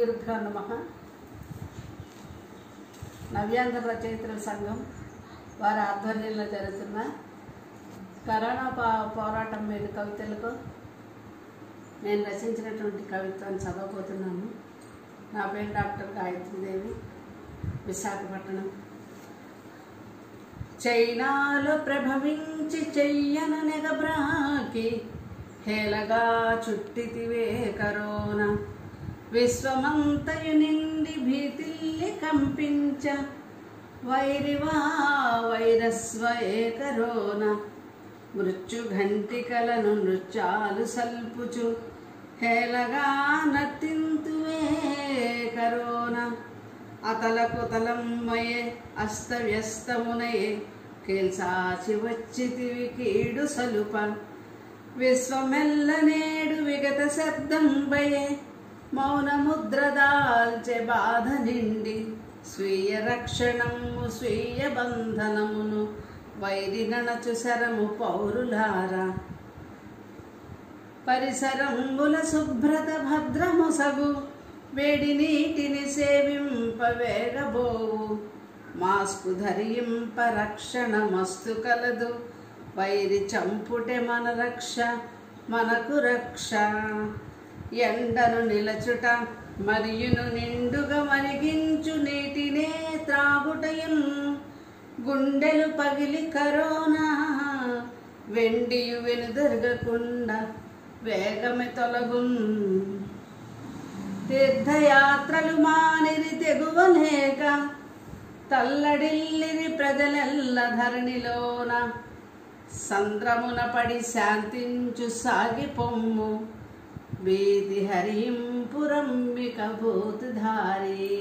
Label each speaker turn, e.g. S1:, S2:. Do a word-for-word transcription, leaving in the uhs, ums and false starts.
S1: గురుభ్యో నమః. నవ్యాంధ్ర రచయితల సంఘం వారి ఆధ్వర్యంలో జరుగుతున్న కరోనా పోరాటం మీద కవితలకు నేను రచించినటువంటి కవిత్వాన్ని చదవబోతున్నాను. నా పేరు డాక్టర్ గాయత్రీదేవి, విశాఖపట్నం. చైనాలో ప్రభవించి చెయ్యన నెగబ్రాకి హేళగా చుట్టితివే కరోనా, విశ్వమంతయు నిండి భీతిల్లి కంపించ వైరివా వైరస్వయే కరోనా, మృత్యు ఘంటికలను నృత్యాలు సల్పుచు హేళగా నర్తింతువే కరోనా, అతలకుతలమ్మయే అస్తవ్యస్తమునయే కేల్సాచి వచ్చితివి కీడు సలుప, విశ్వమెల్ల నేడు విగత శబ్దంబయే మౌనముద్ర దాల్చె బాధ నిండి, స్వీయ రక్షణము స్వీయ బంధనమును వైరి నణచు శరము పౌరులారా, పరిసరముల శుభ్రత భద్రముసగు వేడి నీటిని సేవింపవేగబోవు, మాస్కు ధరింప రక్షణ మస్తు కలదు, వైరి చంపుటే మన రక్ష మనకు రక్ష, ఎండను నిలచుట మరియును నిండుగా మరిగించు నీటినే త్రాగుటయున్, గుండెలు పగిలి కరోనా వెండియు వెనుదరగకుండా వేగమే తొలగున్, తీర్థయాత్రలు మానిరి తెగువలేక తల్లడిల్లిరి ప్రజలెల్ల ధరణిలోన, సంద్రమున పడి శాంతించు సాగి పొమ్ము వీధి హరింపురమ్మిక భూతుధారి.